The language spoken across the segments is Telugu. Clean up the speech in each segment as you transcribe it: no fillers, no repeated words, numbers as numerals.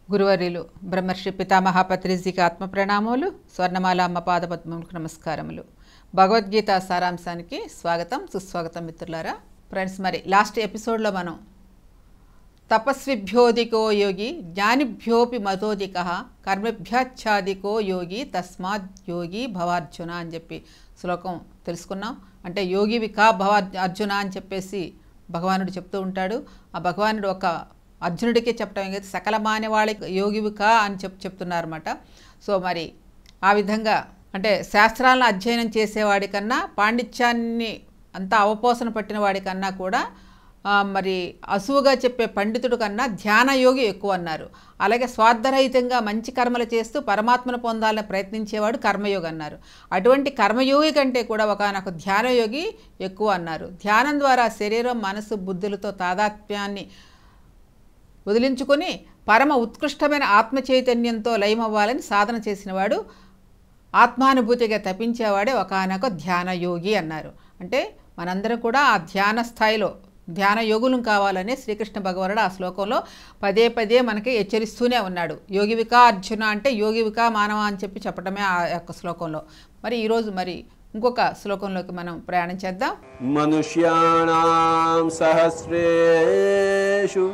గురువర్యులు బ్రహ్మర్షి పితామహ పత్రిజీకి ఆత్మ ప్రణామములు, స్వర్ణమాల అమ్మ పాదపద్మములకు నమస్కారములు. భగవద్గీత సారాంశానికి స్వాగతం, సుస్వాగతం మిత్రులారా. ఫ్రెండ్స్, మరి లాస్ట్ ఎపిసోడ్లో మనం తపస్విభ్యోధికో యోగి జ్ఞానిభ్యోపి మతోధిక కర్మభ్యాచ్ఛాదికో యోగి తస్మాత్ యోగి భవార్జున అని చెప్పి శ్లోకం తెలుసుకున్నాం. అంటే యోగివి కా అర్జున అని చెప్పేసి భగవానుడు చెప్తూ ఉంటాడు. ఆ భగవానుడు ఒక అర్జునుడికే చెప్పడం కదా, సకల మానవాళికి యోగివి కా అని చెప్తున్నారన్నమాట. సో మరి ఆ విధంగా అంటే శాస్త్రాలను అధ్యయనం చేసేవాడి కన్నా, పాండిత్యాన్ని అంతా అవపోసన పట్టిన వాడి కన్నా కూడా మరి అసువుగా చెప్పే పండితుడు కన్నా ధ్యానయోగి ఎక్కువ అన్నారు. అలాగే స్వార్థరహితంగా మంచి కర్మలు చేస్తూ పరమాత్మను పొందాలని ప్రయత్నించేవాడు కర్మయోగి అన్నారు. అటువంటి కర్మయోగి కంటే కూడా ఒకనొక ధ్యానయోగి ఎక్కువ అన్నారు. ధ్యానం ద్వారా శరీరం, మనసు, బుద్ధులతో తాదాత్మ్యాన్ని వదిలించుకొని పరమ ఉత్కృష్టమైన ఆత్మ చైతన్యంతో లయమవ్వాలని సాధన చేసినవాడు, ఆత్మానుభూతిగా తపించేవాడే ఒకనొక ధ్యానయోగి అన్నారు. అంటే మనందరం కూడా ఆ ధ్యాన స్థాయిలో ధ్యాన యోగులం కావాలని శ్రీకృష్ణ భగవానుడు ఆ శ్లోకంలో పదే పదే మనకి హెచ్చరిస్తూనే ఉన్నాడు. యోగివికా అర్జున అంటే యోగివికా మానవ అని చెప్పడమే ఆ యొక్క శ్లోకంలో. మరి ఈరోజు మరి ఇంకొక శ్లోకంలోకి మనం ప్రయాణం చేద్దాం. మనుష్యాణాం సహస్రేషు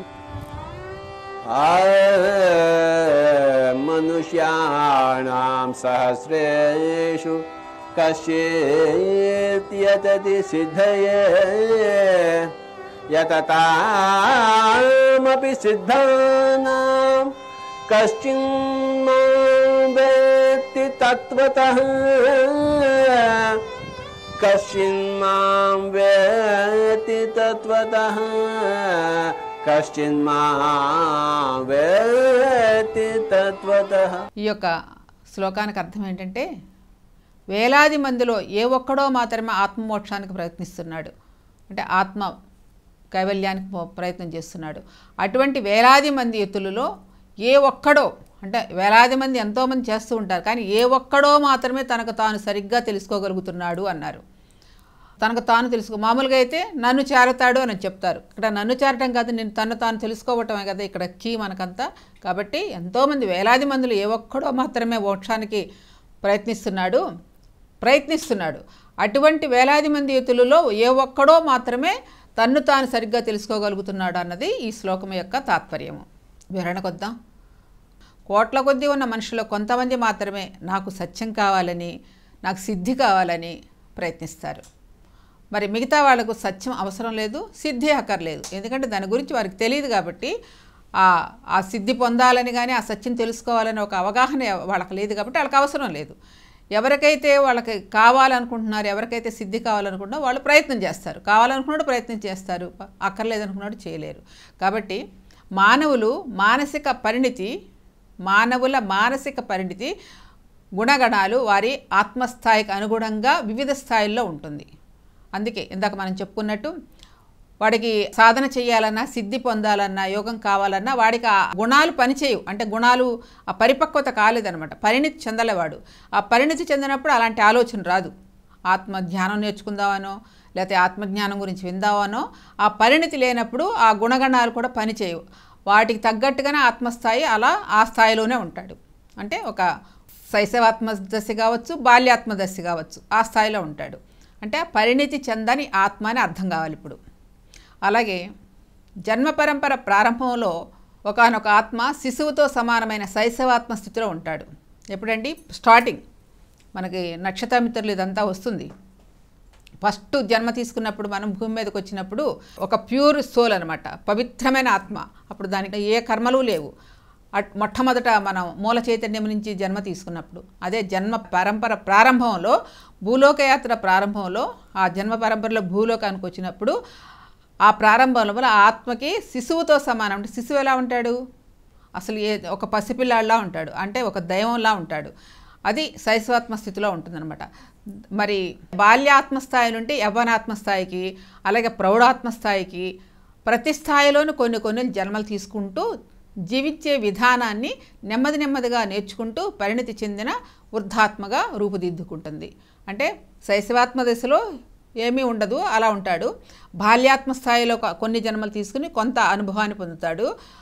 మనుష్యాణాం సహస్రేషు కశ్చిత్ యతతి సిద్ధయే యతతామపి సిద్ధానాం కశ్చిన్ మాం వేత్తి తత్వతః కశ్చిన్ మాం వేత్తి తత్వతః కశ్చిన్ మాం వేత్తి తత్వతః. ఈ యొక్క శ్లోకానికి అర్థం ఏంటంటే, వేలాది మందిలో ఏ ఒక్కడో మాత్రమే ఆత్మమోక్షానికి ప్రయత్నిస్తున్నాడు, అంటే ఆత్మ కైవల్యానికి ప్రయత్నం చేస్తున్నాడు. అటువంటి వేలాది మంది యుతులలో ఏ ఒక్కడో, అంటే వేలాది మంది ఎంతోమంది చేస్తూ ఉంటారు, కానీ ఏ ఒక్కడో మాత్రమే తనకు తాను సరిగ్గా తెలుసుకోగలుగుతున్నాడు అన్నారు. తనకు తాను మామూలుగా అయితే నన్ను చేరతాడు అని చెప్తారు. ఇక్కడ నన్ను చేరటం కాదు, నేను తను తాను తెలుసుకోవటమే కదా ఇక్కడ కీ మనకంతా. కాబట్టి ఎంతోమంది వేలాది మందిలో ఏ ఒక్కడో మాత్రమే మోక్షానికి ప్రయత్నిస్తున్నాడు. అటువంటి వేలాది మంది యుతులలో ఏ ఒక్కడో మాత్రమే తన్ను తాను సరిగ్గా తెలుసుకోగలుగుతున్నాడు అన్నది ఈ శ్లోకం యొక్క తాత్పర్యము. వివరణకొద్దాం. కోట్ల కొద్దీ ఉన్న మనుషులు కొంతమంది మాత్రమే నాకు సత్యం కావాలని, నాకు సిద్ధి కావాలని ప్రయత్నిస్తారు. మరి మిగతా వాళ్ళకు సత్యం అవసరం లేదు, సిద్ధి అక్కర్లేదు. ఎందుకంటే దాని గురించి వారికి తెలియదు కాబట్టి, ఆ సిద్ధి పొందాలని కానీ ఆ సత్యం తెలుసుకోవాలని ఒక అవగాహన వాళ్ళకి లేదు కాబట్టి వాళ్ళకి అవసరం లేదు. ఎవరికైతే వాళ్ళకి కావాలనుకుంటున్నారు, ఎవరికైతే సిద్ధి కావాలనుకుంటున్నారో వాళ్ళు ప్రయత్నం చేస్తారు. కావాలనుకున్నాడు ప్రయత్నం చేస్తారు, అక్కర్లేదనుకున్నాడు చేయలేరు. కాబట్టి మానవుల మానసిక పరిణితి గుణగణాలు వారి ఆత్మస్థాయికి అనుగుణంగా వివిధ స్థాయిల్లో ఉంటుంది. అందుకే ఇందాక మనం చెప్పుకున్నట్టు వాడికి సాధన చేయాలన్నా, సిద్ధి పొందాలన్నా, యోగం కావాలన్నా వాడికి ఆ గుణాలు పనిచేయవు. అంటే గుణాలు ఆ పరిపక్వత కాలేదనమాట, పరిణితి చెందలేవాడు. ఆ పరిణితి చెందినప్పుడు అలాంటి ఆలోచన రాదు. ఆత్మధ్యానం నేర్చుకుందామనో లేకపోతే ఆత్మజ్ఞానం గురించి విందామనో ఆ పరిణితి లేనప్పుడు ఆ గుణగణాలు కూడా పనిచేయవు. వాటికి తగ్గట్టుగానే ఆత్మస్థాయి అలా ఆ స్థాయిలోనే ఉంటాడు. అంటే ఒక శైశవాత్మదశ కావచ్చు, బాల్యాత్మదశ కావచ్చు, ఆ స్థాయిలో ఉంటాడు. అంటే పరిణితి చెందని ఆత్మ అని అర్థం కావాలి ఇప్పుడు. అలాగే జన్మ పరంపర ప్రారంభంలో ఒకానొక ఆత్మ శిశువుతో సమానమైన శైశవాత్మ స్థితిలో ఉంటాడు. ఎప్పుడండి? స్టార్టింగ్ మనకి నక్షత్రమిత్రులు ఇదంతా వస్తుంది. ఫస్ట్ జన్మ తీసుకున్నప్పుడు మనం భూమి మీదకి వచ్చినప్పుడు ఒక ప్యూర్ సోల్ అనమాట, పవిత్రమైన ఆత్మ. అప్పుడు దానికి ఏ కర్మలు లేవు. మొట్టమొదట మనం మూల చైతన్యం నుంచి జన్మ తీసుకున్నప్పుడు, అదే జన్మ పరంపర ప్రారంభంలో, భూలోకయాత్ర ప్రారంభంలో, ఆ జన్మ పరంపరలో భూలోకానికి వచ్చినప్పుడు ఆ ప్రారంభంలో ఆ ఆత్మకి శిశువుతో సమానం. అంటే శిశువు ఎలా ఉంటాడు? అసలు ఒక పసిపిల్లాడిలా ఉంటాడు, అంటే ఒక దైవంలా ఉంటాడు. అది శైశవాత్మ స్థితిలో ఉంటుందన్నమాట. మరి బాల్యాత్మస్థాయి నుండి యవ్వనాత్మస్థాయికి, అలాగే ప్రౌఢాత్మస్థాయికి, ప్రతి స్థాయిలోనూ కొన్ని జన్మలు తీసుకుంటూ జీవించే విధానాన్ని నెమ్మదిగా నేర్చుకుంటూ పరిణితి చెందిన వృద్ధాత్మగా రూపుదిద్దుకుంటుంది. అంటే శైశవాత్మ దశలో ఏమీ ఉండదు, అలా ఉంటాడు. బాల్యాత్మ స్థాయిలో కొన్ని జన్మలు తీసుకుని కొంత అనుభవాన్ని పొందుతాడు.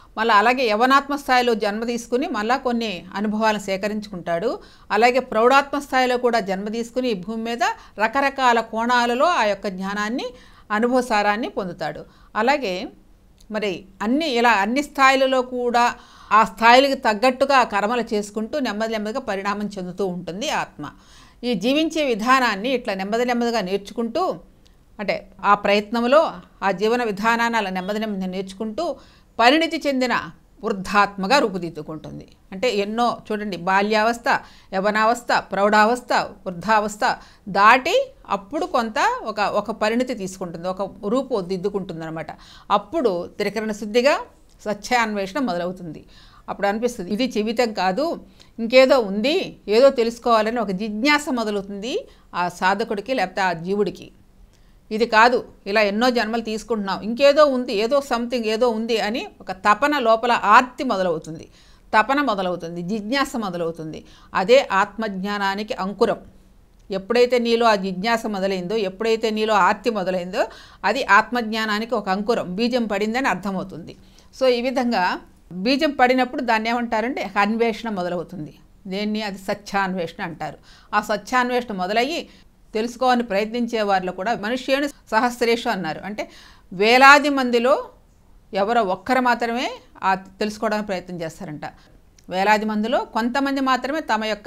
మళ్ళీ అలాగే యవనాత్మ స్థాయిలో జన్మ తీసుకుని మళ్ళీ కొన్ని అనుభవాలను సేకరించుకుంటాడు. అలాగే ప్రౌఢాత్మ స్థాయిలో కూడా జన్మ తీసుకుని ఈ భూమి మీద రకరకాల కోణాలలో ఆ యొక్క జ్ఞానాన్ని అనుభవసారాన్ని పొందుతాడు. అలాగే మరి అన్ని స్థాయిలలో కూడా ఆ స్థాయిలకు తగ్గట్టుగా కర్మలు చేసుకుంటూ నెమ్మదిగా పరిణామం చెందుతూ ఉంటుంది ఆత్మ. ఈ జీవించే విధానాన్ని ఇట్లా నెమ్మదిగా నేర్చుకుంటూ, అంటే ఆ ప్రయత్నంలో ఆ జీవన విధానాన్ని అలా నెమ్మదిగా నేర్చుకుంటూ పరిణితి చెందిన వృద్ధాత్మగా రూపుదిద్దుకుంటుంది. అంటే ఎన్నో చూడండి, బాల్యావస్థ, యవనావస్థ, ప్రౌఢావస్థ, వృద్ధావస్థ దాటి అప్పుడు కొంత ఒక పరిణితి తీసుకుంటుంది, ఒక రూపు దిద్దుకుంటుంది అనమాట. అప్పుడు త్రికరణ శుద్ధిగా సత్యాన్వేషణ మొదలవుతుంది. అప్పుడు అనిపిస్తుంది ఇది జీవితం కాదు, ఇంకేదో ఉంది, ఏదో తెలుసుకోవాలని ఒక జిజ్ఞాస మొదలవుతుంది ఆ సాధకుడికి లేకపోతే ఆ జీవుడికి. ఇది కాదు, ఇలా ఎన్నో జన్మలు తీసుకుంటున్నాం, ఇంకేదో ఉంది, ఏదో సంథింగ్ ఏదో ఉంది అని ఒక తపన లోపల ఆర్తి మొదలవుతుంది, తపన మొదలవుతుంది, జిజ్ఞాస మొదలవుతుంది. అదే ఆత్మజ్ఞానానికి అంకురం. ఎప్పుడైతే నీలో ఆ జిజ్ఞాస మొదలైందో, ఎప్పుడైతే నీలో ఆర్తి మొదలైందో అది ఆత్మజ్ఞానానికి ఒక అంకురం, బీజం పడిందని అర్థమవుతుంది. సో ఈ విధంగా బీజం పడినప్పుడు దాన్ని ఏమంటారంటే అన్వేషణ మొదలవుతుంది. దేన్ని? అది సత్యాన్వేషణ అంటారు. ఆ సత్యాన్వేషణ మొదలయ్యి తెలుసుకోవాలని ప్రయత్నించే వారిలో కూడా మనుష్యుని సహస్రేషు అన్నారు. అంటే వేలాది మందిలో ఎవరో ఒక్కరు మాత్రమే ఆ తెలుసుకోవడానికి ప్రయత్నం చేస్తారంట. వేలాది మందిలో కొంతమంది మాత్రమే తమ యొక్క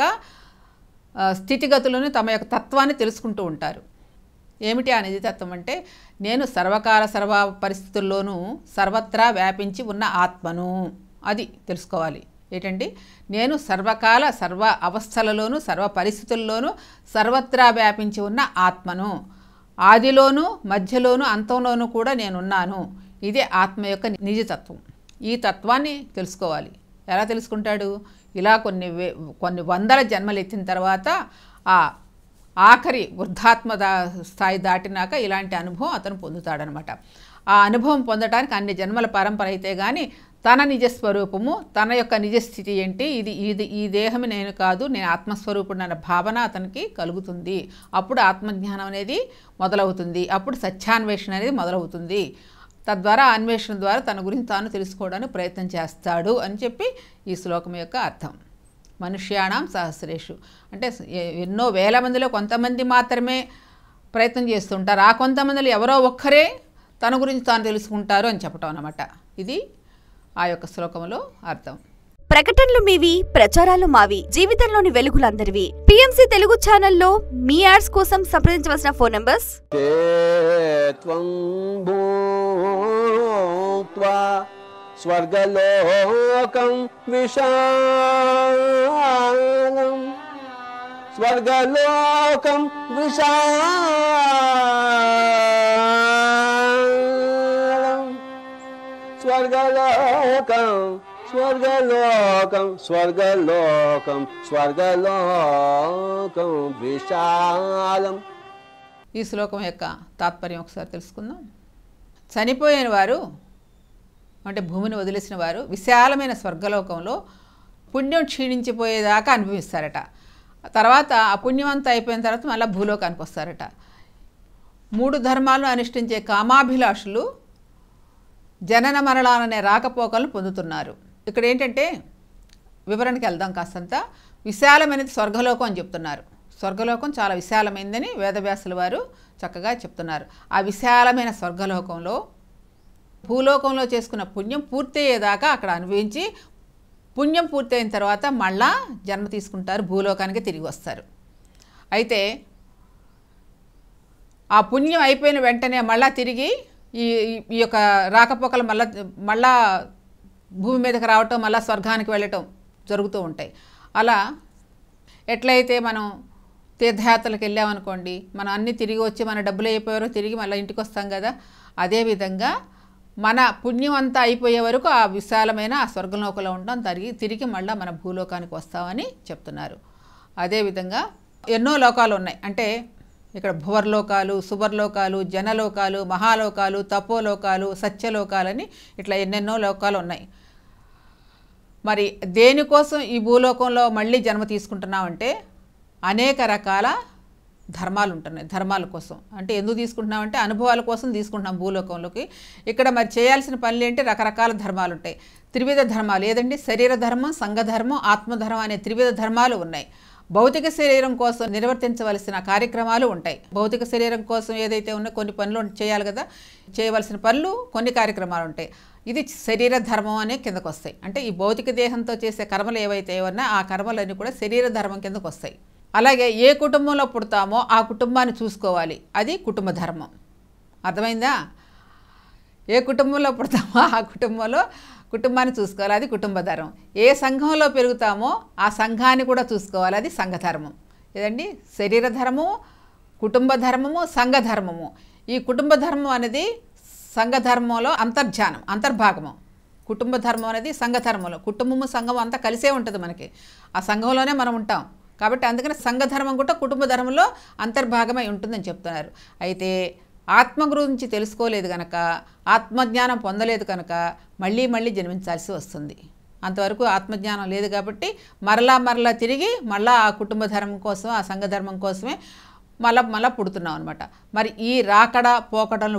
స్థితిగతులను, తమ యొక్క తత్వాన్ని తెలుసుకుంటూ ఉంటారు. ఏమిటి ఆ నిజతత్వం అంటే, నేను సర్వకాల సర్వ పరిస్థితుల్లోనూ సర్వత్రా వ్యాపించి ఉన్న ఆత్మను, అది తెలుసుకోవాలి. ఏంటండి? నేను సర్వకాల సర్వ అవస్థలలోనూ సర్వ పరిస్థితుల్లోనూ సర్వత్రా వ్యాపించి ఉన్న ఆత్మను, ఆదిలోనూ మధ్యలోనూ అంతంలోనూ కూడా నేనున్నాను. ఇదే ఆత్మ యొక్క నిజతత్వం. ఈ తత్వాన్ని తెలుసుకోవాలి. ఎలా తెలుసుకుంటాడు? ఇలా కొన్ని వందల జన్మలు ఎత్తిన తర్వాత ఆ ఆఖరి వృద్ధాత్మ స్థాయి దాటినాక ఇలాంటి అనుభవం అతను పొందుతాడనమాట. ఆ అనుభవం పొందడానికి అన్ని జన్మల పరంపర అయితే కానీ తన నిజస్వరూపము, తన యొక్క నిజస్థితి ఏంటి, ఈ దేహం నేను కాదు, నేను ఆత్మస్వరూపుడు అన్న భావన అతనికి కలుగుతుంది. అప్పుడు ఆత్మజ్ఞానం అనేది మొదలవుతుంది. అప్పుడు సత్యాన్వేషణ అనేది మొదలవుతుంది. తద్వారా అన్వేషణ ద్వారా తన గురించి తాను తెలుసుకోవడానికి ప్రయత్నం చేస్తాడు అని చెప్పి ఈ శ్లోకం యొక్క అర్థం. మనుష్యాణం సహస్రేషు అంటే ఎన్నో వేల మందిలో కొంతమంది మాత్రమే ప్రయత్నం చేస్తుంటారు. ఆ కొంతమందిలో ఎవరో ఒక్కరే తన గురించి తాను తెలుసుకుంటారు అని చెప్పటం అన్నమాట. ఇది ఆ యొక్క శ్లోకంలో అర్థం. ప్రకటనలు మీవి, ప్రచారాలు మావి, జీవితంలోని వెలుగులందరివి. పిఎంసి తెలుగు ఛానల్లో మీ యాడ్స్ కోసం సంప్రదించవలసిన ఫోన్ నంబర్స్: స్వర్గలోకం విశాలం, స్వర్గలోకం విశాలం, స్వర్గలోకం స్వర్గలోకం స్వర్గలోకం స్వర్గలోకం విశాలం. ఈ శ్లోకం యొక్క తాత్పర్యం ఒకసారి తెలుసుకుందాం. చనిపోయిన వారు అంటే భూమిని వదిలేసిన వారు విశాలమైన స్వర్గలోకంలో పుణ్యం క్షీణించిపోయేదాకా అనుభవిస్తారట. తర్వాత ఆ పుణ్యం అంతా అయిపోయిన తర్వాత మళ్ళీ భూలోకానికి వస్తారట. 3 ధర్మాలను అనుష్ఠించే కామాభిలాషులు జనన మరణాలనే రాకపోకలను పొందుతున్నారు. ఇక్కడ ఏంటంటే వివరణకి వెళ్దాం కాస్తంత. విశాలమైనది స్వర్గలోకం అని చెప్తున్నారు. స్వర్గలోకం చాలా విశాలమైందని వేదవ్యాసుల వారు చక్కగా చెప్తున్నారు. ఆ విశాలమైన స్వర్గలోకంలో భూలోకంలో చేసుకున్న పుణ్యం పూర్తయ్యేదాకా అక్కడ అనుభవించి, పుణ్యం పూర్తయిన తర్వాత మళ్ళా జన్మ తీసుకుంటారు, భూలోకానికి తిరిగి వస్తారు. అయితే ఆ పుణ్యం అయిపోయిన వెంటనే మళ్ళా తిరిగి ఈ యొక్క రాకపోకలు మళ్ళా భూమి మీదకి రావటం, మళ్ళీ స్వర్గానికి వెళ్ళటం జరుగుతూ ఉంటాయి. అలా ఎట్లయితే మనం తీర్థయాత్రలకు వెళ్ళామనుకోండి, మనం అన్నీ తిరిగి వచ్చి మన డబ్బులు అయిపోయారో తిరిగి మళ్ళీ ఇంటికి వస్తాం కదా, అదేవిధంగా మన పుణ్యం అంతా అయిపోయే వరకు ఆ విశాలమైన ఆ స్వర్గలోకంలో ఉండడం, తిరిగి మళ్ళీ మన భూలోకానికి వస్తామని చెప్తున్నారు. అదేవిధంగా ఎన్నో లోకాలు ఉన్నాయి. అంటే ఇక్కడ భువర్లోకాలు, సువర్లోకాలు, జనలోకాలు, మహాలోకాలు, తపోలోకాలు, సత్యలోకాలని ఇట్లా ఎన్నెన్నో లోకాలు ఉన్నాయి. మరి దేనికోసం ఈ భూలోకంలో మళ్ళీ జన్మ తీసుకుంటున్నామంటే అనేక రకాల ధర్మాలు ఉంటున్నాయి. ధర్మాల కోసం అంటే ఎందుకు తీసుకుంటున్నామంటే అనుభవాల కోసం తీసుకుంటున్నాం భూలోకంలోకి. ఇక్కడ మరి చేయాల్సిన పనులు ఏంటి? రకరకాల ధర్మాలు ఉంటాయి. త్రివిధ ధర్మాలు ఏదండి? శరీర ధర్మం, సంఘధర్మం, ఆత్మధర్మం అనే త్రివిధ ధర్మాలు ఉన్నాయి. భౌతిక శరీరం కోసం నిర్వర్తించవలసిన కార్యక్రమాలు ఉంటాయి. భౌతిక శరీరం కోసం ఏదైతే ఉన్నా కొన్ని పనులు చేయాలి కదా, చేయవలసిన పనులు కొన్ని కార్యక్రమాలు ఉంటాయి. ఇది శరీర ధర్మం అనే కిందకు వస్తాయి. అంటే ఈ భౌతిక దేహంతో చేసే కర్మలు ఏవైతే ఉన్నా ఆ కర్మలన్నీ కూడా శరీర ధర్మం కిందకు వస్తాయి. అలాగే ఏ కుటుంబంలో పుడతామో ఆ కుటుంబాన్ని చూసుకోవాలి, అది కుటుంబ ధర్మం. అర్థమైందా? ఏ కుటుంబంలో పుడతామో ఆ కుటుంబాన్ని చూసుకోవాలి, అది కుటుంబ ధర్మం. ఏ సంఘంలో పెరుగుతామో ఆ సంఘాన్ని కూడా చూసుకోవాలి, అది సంఘధర్మం. ఏదండి? శరీర ధర్మము, కుటుంబ ధర్మము, సంఘధర్మము. ఈ కుటుంబ ధర్మం అనేది సంఘధర్మంలో అంతర్భాగము. కుటుంబ ధర్మం అనేది సంఘధర్మంలో, కుటుంబము సంఘం అంతా కలిసే ఉంటుంది మనకి. ఆ సంఘంలోనే మనం ఉంటాం కాబట్టి అందుకని సంఘధర్మం కూడా కుటుంబ ధర్మంలో అంతర్భాగమై ఉంటుందని చెప్తున్నారు. అయితే ఆత్మ గురించి తెలుసుకోలేదు కనుక, ఆత్మజ్ఞానం పొందలేదు కనుక మళ్ళీ జన్మించాల్సి వస్తుంది. అంతవరకు ఆత్మజ్ఞానం లేదు కాబట్టి మరలా తిరిగి మళ్ళా ఆ కుటుంబ ధర్మం కోసం, ఆ సంఘధర్మం కోసమే మళ్ళా పుడుతున్నాం అనమాట. మరి ఈ రాకడ పోకడలను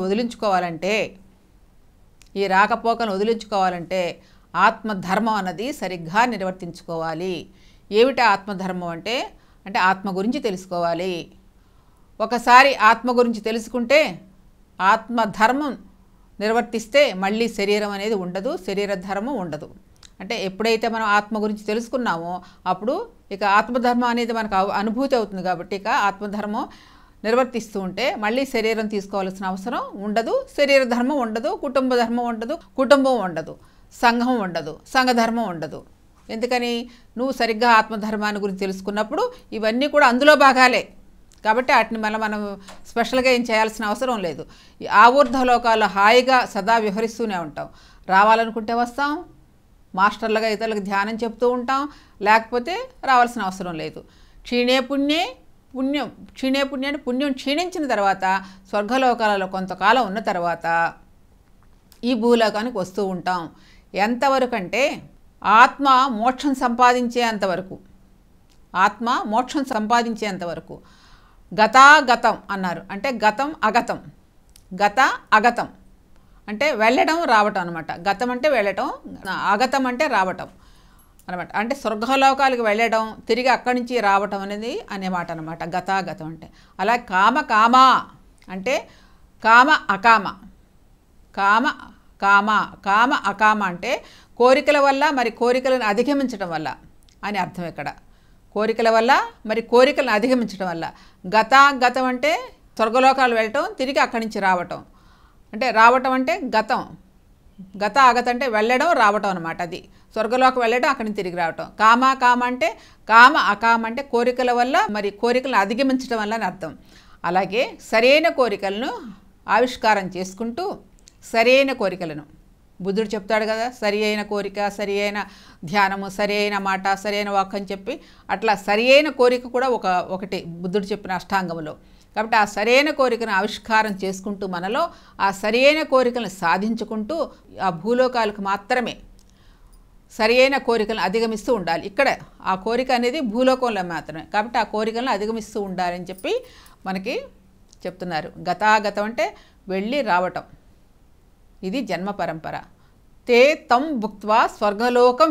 వదిలించుకోవాలంటే ఆత్మధర్మం అన్నది సరిగ్గా నిర్వర్తించుకోవాలి. ఏమిటి ఆత్మధర్మం అంటే ఆత్మ గురించి తెలుసుకోవాలి. ఒకసారి ఆత్మ గురించి తెలుసుకుంటే ఆత్మధర్మం నిర్వర్తిస్తే మళ్ళీ శరీరం అనేది ఉండదు, శరీర ధర్మం ఉండదు. అంటే ఎప్పుడైతే మనం ఆత్మ గురించి తెలుసుకున్నామో అప్పుడు ఇక ఆత్మధర్మం అనేది మనకు అనుభూతి అవుతుంది కాబట్టి ఇక ఆత్మధర్మం నిర్వర్తిస్తూ ఉంటే మళ్ళీ శరీరం తీసుకోవాల్సిన అవసరం ఉండదు, శరీర ధర్మం ఉండదు, కుటుంబ ధర్మం ఉండదు, కుటుంబం ఉండదు, సంఘం ఉండదు, సంఘధర్మం ఉండదు. ఎందుకని? నువ్వు సరిగ్గా ఆత్మధర్మాన్ని గురించి తెలుసుకున్నప్పుడు ఇవన్నీ కూడా అందులో భాగాలే కాబట్టి వాటిని మనం స్పెషల్గా ఏం చేయాల్సిన అవసరం లేదు. ఈ ఆఊర్ధ్వలోకాల్లో హాయిగా సదా విహరిస్తూనే ఉంటాం. రావాలనుకుంటే వస్తాం, మాస్టర్లుగా ఇతరులకు ధ్యానం చెప్తూ ఉంటాం, లేకపోతే రావాల్సిన అవసరం లేదు. క్షీణే పుణ్యాన్ని పుణ్యం క్షీణించిన తర్వాత స్వర్గలోకాలలో కొంతకాలం ఉన్న తర్వాత ఈ భూలోకానికి వస్తూ ఉంటాం. ఎంతవరకు అంటే ఆత్మ మోక్షం సంపాదించేంతవరకు గతాగతం అన్నారు. అంటే గతం అగతం, అగతం అంటే వెళ్ళడం రావటం అనమాట. గతం అంటే వెళ్ళటం, అగతం అంటే రావటం అనమాట. అంటే స్వర్గలోకాలకు వెళ్ళడం, తిరిగి అక్కడి నుంచి రావటం అనేది అనేమాట అనమాట గతాగతం అంటే. అలా కామ అంటే కామ అకామ అంటే కోరికల వల్ల మరి కోరికలను అధిగమించడం వల్ల అని అర్థం. ఇక్కడ కోరికల వల్ల మరి కోరికలను అధిగమించడం వల్ల. గతం అంటే స్వర్గలోకాలు వెళ్ళటం, తిరిగి అక్కడి నుంచి రావటం. అంటే రావటం అంటే గతం, అగతం అంటే వెళ్ళడం రావటం అనమాట. అది స్వర్గలోకి వెళ్ళడం, అక్కడి నుంచి తిరిగి రావటం. కామ అంటే అకామ అంటే కోరికల వల్ల మరి కోరికలను అధిగమించడం వల్ల అని అర్థం. అలాగే సరైన కోరికలను ఆవిష్కారం చేసుకుంటూ సరైన కోరికలను బుద్ధుడు చెప్తాడు కదా, సరి అయిన కోరిక, సరి అయిన ధ్యానము, సరి అయిన మాట, సరి అయిన వాక్ అని చెప్పి అట్లా సరి అయిన కోరిక కూడా ఒకటి బుద్ధుడు చెప్పిన అష్టాంగములో. కాబట్టి ఆ సరైన కోరికను ఆవిష్కారం చేసుకుంటూ మనలో ఆ సరైన కోరికలను సాధించుకుంటూ ఆ భూలోకాలకు మాత్రమే సరి అయిన కోరికలను అధిగమిస్తూ ఉండాలి. ఇక్కడ ఆ కోరిక అనేది భూలోకంలో మాత్రమే కాబట్టి ఆ కోరికలను అధిగమిస్తూ ఉండాలని చెప్పి మనకి చెప్తున్నారు. గతాగతం అంటే వెళ్ళి రావటం, ఇది జన్మ పరంపర. తే తం భుక్త్వా స్వర్గలోకం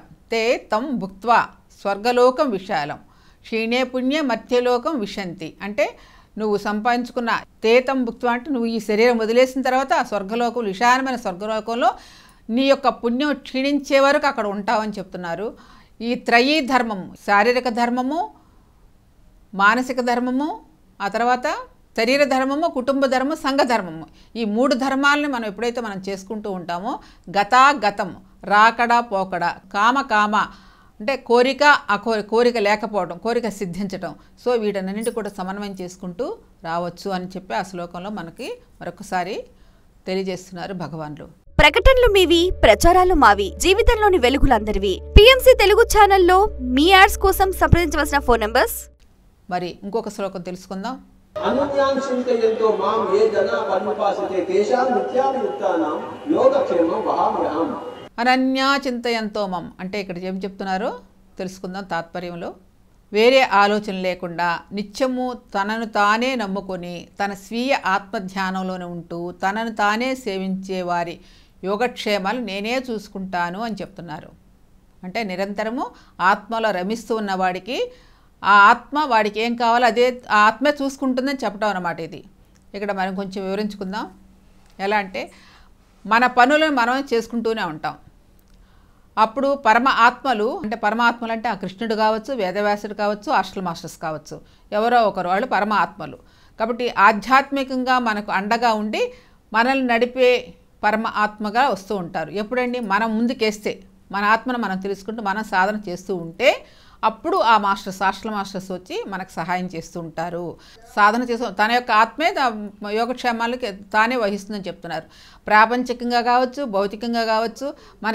విశాలం క్షీణే పుణ్య మధ్యలోకం విశంతి. అంటే నువ్వు సంపాదించుకున్న తేతం భుక్త్వా అంటే నువ్వు ఈ శరీరం వదిలేసిన తర్వాత ఆ స్వర్గలోకం, విశాలమైన స్వర్గలోకంలో నీ యొక్క పుణ్యం క్షీణించే వరకు అక్కడ ఉంటావని చెప్తున్నారు. ఈ త్రయీ ధర్మము, శారీరక ధర్మము, మానసిక ధర్మము, ఆ తర్వాత శరీర ధర్మము, కుటుంబ ధర్మము, సంఘ ధర్మము, ఈ 3 ధర్మాలని మనం ఎప్పుడైతే మనం చేసుకుంటూ ఉంటామో గతం రాకడ పోకడ, కామ అంటే కోరిక కోరిక లేకపోవడం, కోరిక సిద్ధించడం. సో వీటన్నింటి కూడా సమన్వయం చేసుకుంటూ రావచ్చు అని చెప్పి ఆ శ్లోకంలో మనకి మరొకసారి తెలియజేస్తున్నారు భగవాన్లు. ప్రకటనలు మీవి, ప్రచారాలు మావి, జీవితంలోని వెలుగులందరివి. పిఎంసి తెలుగు ఛానల్లో మీ యాడ్స్ కోసం సంప్రదించవలసిన ఫోన్ నంబర్స్. మరి ఇంకొక శ్లోకం తెలుసుకుందాం. అనుజ్ఞాన్ చింతయంతో మాం ఏ జనా పర్ముపాసతే తేషాం నిత్యాభియుక్తానాం యోగక్షేమం వహామ్యహం. అనన్యా చింతయంతో మం అంటే ఇక్కడ ఏం చెప్తున్నారో తెలుసుకుందాం తాత్పర్యంలో. వేరే ఆలోచన లేకుండా నిత్యము తనను తానే నమ్ముకొని తన స్వీయ ఆత్మధ్యానంలోనే ఉంటూ తనను తానే సేవించే వారి యోగక్షేమాలు నేనే చూసుకుంటాను అని చెప్తున్నారు. అంటే నిరంతరము ఆత్మలో రమిస్తూ ఉన్నవాడికి ఆ ఆత్మ వాడికి ఏం కావాలో అదే ఆ ఆత్మే చూసుకుంటుందని చెప్పడం అన్నమాట. ఇది ఇక్కడ మనం కొంచెం వివరించుకుందాం. ఎలా అంటే మన పనులను మనం చేసుకుంటూనే ఉంటాం. అప్పుడు పరమ ఆత్మలు అంటే ఆ కృష్ణుడు కావచ్చు, వేదవ్యాసుడు కావచ్చు, హాస్టల్ మాస్టర్స్ కావచ్చు, ఎవరో ఒకరు వాళ్ళు పరమ ఆత్మలు. కాబట్టి ఆధ్యాత్మికంగా మనకు అండగా ఉండి మనల్ని నడిపే పరమ ఆత్మగా వస్తూ ఉంటారు. ఎప్పుడండి మనం ముందుకేస్తే మన ఆత్మను మనం తెలుసుకుంటూ మనం సాధన చేస్తూ ఉంటే అప్పుడు ఆ మాస్టర్స్ హాస్టల్ మాస్టర్స్ వచ్చి మనకు సహాయం చేస్తూ ఉంటారు. సాధన చేస్తూ తన యొక్క ఆత్మే యోగక్షేమాలకి తానే వహిస్తుందని చెప్తున్నారు. ప్రాపంచికంగా కావచ్చు, భౌతికంగా కావచ్చు,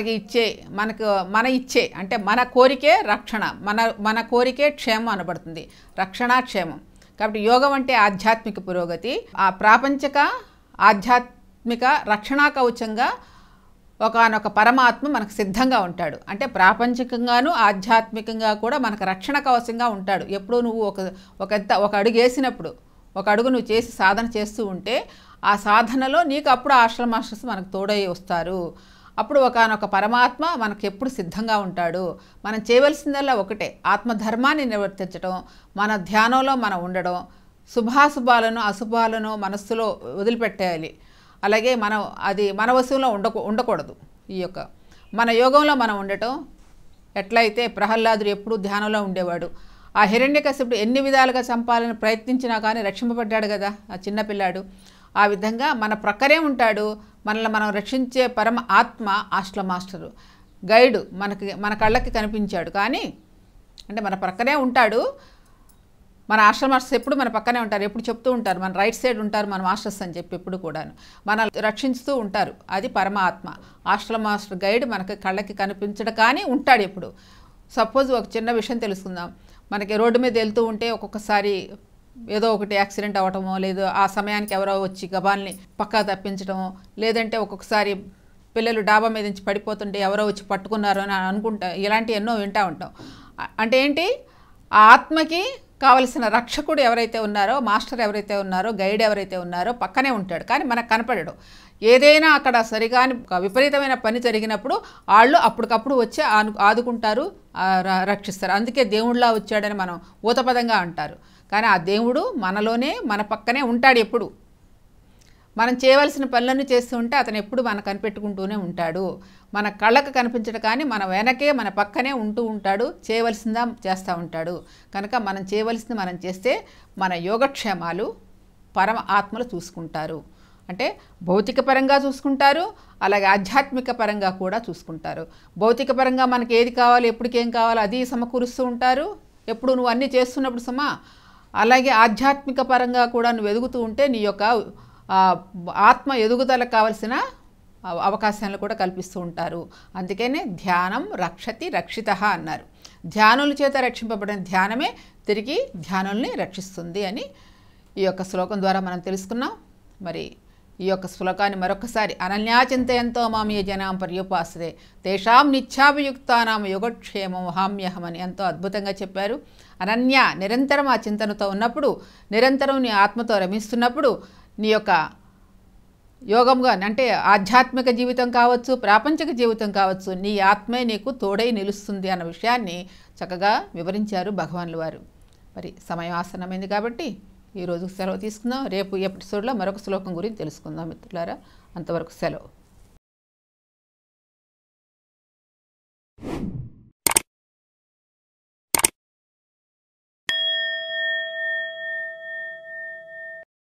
మన ఇచ్చే అంటే మన కోరికే రక్షణ, మన కోరికే క్షేమం అనబడుతుంది, రక్షణ క్షేమం. కాబట్టి యోగం అంటే ఆధ్యాత్మిక పురోగతి. ఆ ప్రాపంచిక ఆధ్యాత్మిక రక్షణా కవచంగా ఒకానొక పరమాత్మ మనకు సిద్ధంగా ఉంటాడు. అంటే ప్రాపంచికంగాను ఆధ్యాత్మికంగా కూడా మనకు రక్షణ కవచంగా ఉంటాడు. ఎప్పుడు నువ్వు ఒక అడుగు వేసినప్పుడు, ఒక అడుగు నువ్వు చేసి సాధన చేస్తూ ఉంటే ఆ సాధనలో నీకు అప్పుడు హాస్టల్ మాస్టర్స్ మనకు తోడై వస్తారు. అప్పుడు ఒకానొక పరమాత్మ మనకు ఎప్పుడు సిద్ధంగా ఉంటాడు. మనం చేయవలసిందల్లా ఒకటే, ఆత్మధర్మాన్ని నిర్వర్తించడం, మన ధ్యానంలో మనం ఉండడం, శుభాశుభాలను అశుభాలను మనస్సులో వదిలిపెట్టేయాలి. అలాగే అది మన వశంలో ఉండకూడదు. ఈ యొక్క మన యోగంలో మనం ఉండటం. ఎట్లయితే ప్రహ్లాదుడు ఎప్పుడు ధ్యానంలో ఉండేవాడు, ఆ హిరణ్యకశిపుడు ఎన్ని విధాలుగా చంపాలని ప్రయత్నించినా కానీ రక్షింపబడ్డాడు కదా ఆ చిన్నపిల్లాడు. ఆ విధంగా మన ప్రక్కనే ఉంటాడు. మనల్ని మనం రక్షించే పరమ ఆత్మ హాస్టల్ మాస్టరు, గైడు మన కళ్ళకి కనిపించాడు కానీ అంటే మన ప్రక్కనే ఉంటాడు. మన హాస్టల్ మాస్టర్స్ ఎప్పుడు మన పక్కనే ఉంటారు, ఎప్పుడు చెప్తూ ఉంటారు, మన రైట్ సైడ్ ఉంటారు మన మాస్టర్స్ అని చెప్పి ఎప్పుడు కూడాను మన రక్షిస్తూ ఉంటారు. అది పరమాత్మ. హాస్టల్ మాస్టర్ గైడ్ మనకి కళ్ళకి కనిపించడు కానీ ఉంటాడు ఎప్పుడు. సపోజ్ ఒక చిన్న విషయం తెలుసుకుందాం. మనకి రోడ్డు మీద వెళ్తూ ఉంటే ఒక్కొక్కసారి ఏదో ఒకటి యాక్సిడెంట్ అవ్వటమో, లేదు ఆ సమయానికి ఎవరో వచ్చి గబాల్ని పక్కా తప్పించడమో, లేదంటే ఒక్కొక్కసారి పిల్లలు డాబా మీద నుంచి పడిపోతుంటే ఎవరో వచ్చి పట్టుకున్నారు అని అనుకుంటా, ఇలాంటి ఎన్నో వింటూ ఉంటాం. అంటే ఏంటి, ఆ ఆత్మకి కావలసిన రక్షకుడు ఎవరైతే ఉన్నారో, మాస్టర్ ఎవరైతే ఉన్నారో, గైడ్ ఎవరైతే ఉన్నారో పక్కనే ఉంటాడు కానీ మనకు కనపడడు. ఏదైనా అక్కడ సరిగాని విపరీతమైన పని జరిగినప్పుడు వాళ్ళు అప్పటికప్పుడు వచ్చి ఆదుకుంటారు, రక్షిస్తారు. అందుకే దేవుళ్ళలా వచ్చాడని మనం ఊతపదంగా అంటారు. కానీ ఆ దేవుడు మనలోనే మన పక్కనే ఉంటాడు. ఎప్పుడు మనం చేయవలసిన పనులన్నీ చేస్తూ ఉంటే అతను ఎప్పుడు మనకు కనిపెట్టుకుంటూనే ఉంటాడు. మన కళ్ళకు కనిపించడు కానీ మన వెనకే మన పక్కనే ఉంటూ ఉంటాడు, చేయవలసిందా చేస్తూ ఉంటాడు. కనుక మనం చేయవలసింది మనం చేస్తే మన యోగక్షేమాలు పరమ ఆత్మలు చూసుకుంటారు. అంటే భౌతిక పరంగా చూసుకుంటారు, అలాగే ఆధ్యాత్మిక పరంగా కూడా చూసుకుంటారు. భౌతిక పరంగా మనకి ఏది కావాలో ఎప్పటికేం కావాలో అది సమకూరుస్తూ ఉంటారు ఎప్పుడు నువ్వు అన్నీ చేస్తున్నప్పుడు అలాగే ఆధ్యాత్మిక పరంగా కూడా నువ్వు ఎదుగుతూ ఉంటే నీ యొక్క ఆత్మ ఎదుగుదలకు కావలసిన అవకాశాలను కూడా కల్పిస్తూ ఉంటారు. అందుకనే ధ్యానం రక్షతి రక్షితః అన్నారు. ధ్యానుల చేత రక్షింపబడిన ధ్యానమే తిరిగి ధ్యానుల్ని రక్షిస్తుంది అని ఈ యొక్క శ్లోకం ద్వారా మనం తెలుసుకున్నాం. మరి ఈ యొక్క శ్లోకాన్ని మరొకసారి అనన్యాచింతయంతో మామీయ జనాం పర్యుపాసతే తేషాం నిత్యాభియుక్తానాం యోగక్షేమం హామ్యహం అని ఎంతో అద్భుతంగా చెప్పారు. అనన్య నిరంతరం ఆ చింతనతో ఉన్నప్పుడు, నిరంతరం నీ ఆత్మతో రమిస్తున్నప్పుడు నీ యొక్క యోగంగా అంటే ఆధ్యాత్మిక జీవితం కావచ్చు, ప్రాపంచిక జీవితం కావచ్చు, నీ ఆత్మే నీకు తోడై నిలుస్తుంది అన్న విషయాన్ని చక్కగా వివరించారు భగవాన్ల వారు. మరి సమయం ఆసన్నమైంది కాబట్టి ఈరోజు సెలవు తీసుకుందాం. రేపు ఎపిసోడ్లో మరొక శ్లోకం గురించి తెలుసుకుందాం మిత్రులారా. అంతవరకు సెలవు.